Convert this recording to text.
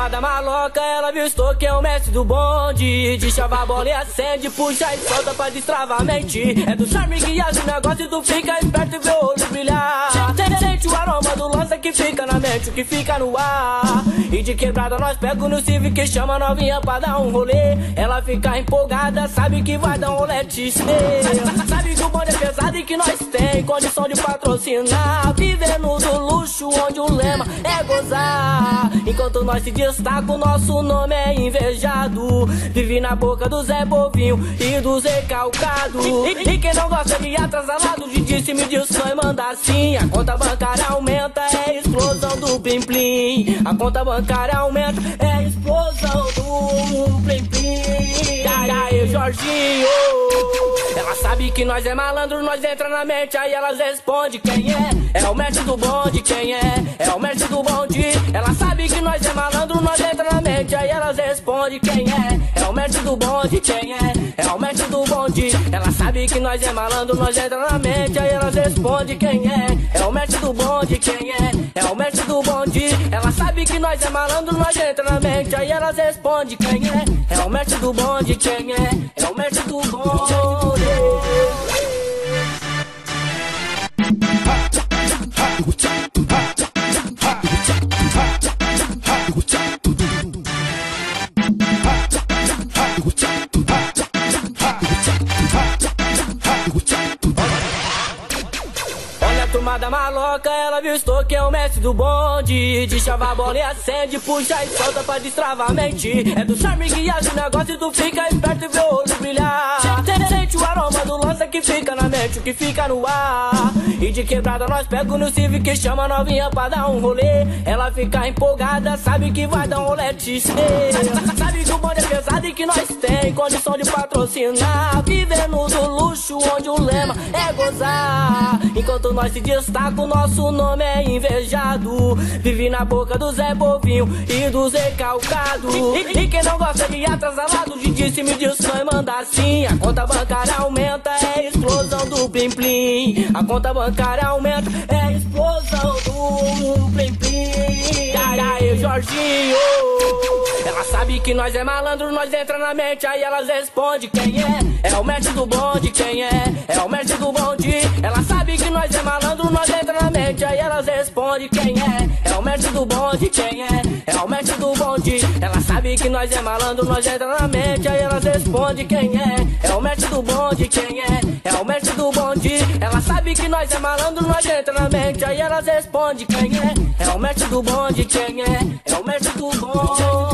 turma da maloca, ela avistou que é o mestre do bonde. De chavar a bola e acende, puxa e solta pra destravar a mente. É do charme que age o negócio e tu fica esperto e vê o olho brilhar. Sente o aroma do lança que fica na mente, o que fica no ar. E de quebrada nós pega no Civic que chama novinha pra dar um rolê. Ela fica empolgada, sabe que vai dar um rolete. Sabe que o bonde é pesado e que nós tem condição de patrocinar. Vivendo do luxo onde o lema é gozar. Enquanto nós se destaca, o nosso nome é invejado. Vive na boca do Zé Bovinho e do Zé Calcado. E quem não gosta de atrasalado, de disse me diz só e manda assim. A conta bancária aumenta, é explosão do plim plim. A conta bancária aumenta, é explosão do plim plim. E aí, Jorginho? Ela sabe que nós é malandro, nós entra na mente, aí elas respondem quem é. É o mestre do bonde, quem é? É o mestre do bonde. Ela sabe que nós é malandro, nós entra na mente, aí elas respondem quem é. É o mestre do bonde, quem é? É o mestre do bonde. Ela sabe que nós é malandro, nós entra na mente, aí elas respondem quem é. É o mestre do bonde, quem é? É o mestre do bonde. Ela sabe que nós é malandro, nós entra na mente, aí elas respondem quem é. É o mestre do bonde, quem é? É o mestre do bonde. Olha a turma da maloca, ela avistou que é o mestre do bonde. De chavar a bola e acende, puxa e solta pra destravar a mente. É do charme que age o negócio e tu fica esperto e vê o olho brilhar. Sente o aroma do lança que fica na mente, o que fica no ar. E de quebrada nós pega no Civic que chama novinha pra dar um rolê. Ela fica empolgada, sabe que vai dar um rolete. Sabe que o bonde é pesado e que nós tem condição de patrocinar. Vivendo do luxo onde o lema é gozar. Enquanto nós se destaca, o nosso nome é invejado. Vive na boca do Zé Bovinho e do Zé Calcado. E quem não gosta de atrasalado, de disse me diz só e manda assim. A conta bancária aumenta, é explosão do plim plim. A conta bancária aumenta, é explosão do plim plim. E aí, Jorginho? Ela sabe que nós é malandro, nós entra na mente, aí elas respondem quem é. É o mestre do bonde, quem é? É o mestre do bonde. Ela sabe que nós é malandro, nós entra na mente, aí elas respondem quem é. É o mestre do bonde, quem é? É o mestre do bonde. Ela sabe que nós é malandro, nós entra na mente, aí elas respondem quem é. É o mestre do bonde, quem é? É o mestre do bonde. Ela sabe que nós é malandro, nós entra na mente, aí elas respondem quem é. É o mestre do bonde, quem é? É o mestre do bonde.